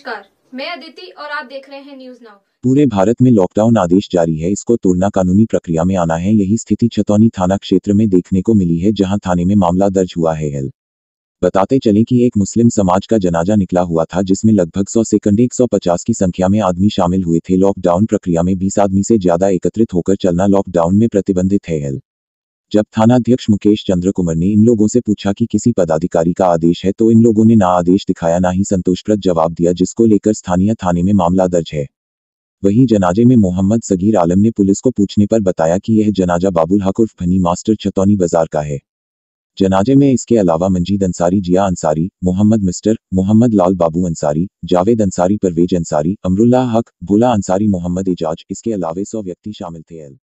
नमस्कार, मैं अदिति और आप देख रहे हैं न्यूज नाउ। पूरे भारत में लॉकडाउन आदेश जारी है, इसको तोड़ना कानूनी प्रक्रिया में आना है। यही स्थिति छतौनी थाना क्षेत्र में देखने को मिली है, जहां थाने में मामला दर्ज हुआ है। बताते चलें कि एक मुस्लिम समाज का जनाजा निकला हुआ था, जिसमें लगभग 100 से 150 की संख्या में आदमी शामिल हुए थे। लॉकडाउन प्रक्रिया में 20 आदमी से ज्यादा एकत्रित होकर चलना लॉकडाउन में प्रतिबंधित है। जब थानाध्यक्ष मुकेश चंद्र कुमार ने इन लोगों से पूछा कि किसी पदाधिकारी का आदेश है, तो इन लोगों ने ना आदेश दिखाया ना ही संतोषप्रद जवाब दिया, जिसको लेकर स्थानीय थाने में मामला दर्ज है। वहीं जनाजे में मोहम्मद सगीर आलम ने पुलिस को पूछने पर बताया कि यह जनाजा बाबुल हक उर्फ भनी मास्टर छतौनी बाजार का है। जनाजे में इसके अलावा मंजीद अंसारी, जिया अंसारी, मोहम्मद मिस्टर, मोहम्मद लाल बाबू अंसारी, जावेद अंसारी, परवेज अंसारी, अमरुल्लाह हक, भोला अंसारी, मोहम्मद एजाज, इसके अलावा 100 व्यक्ति शामिल थे।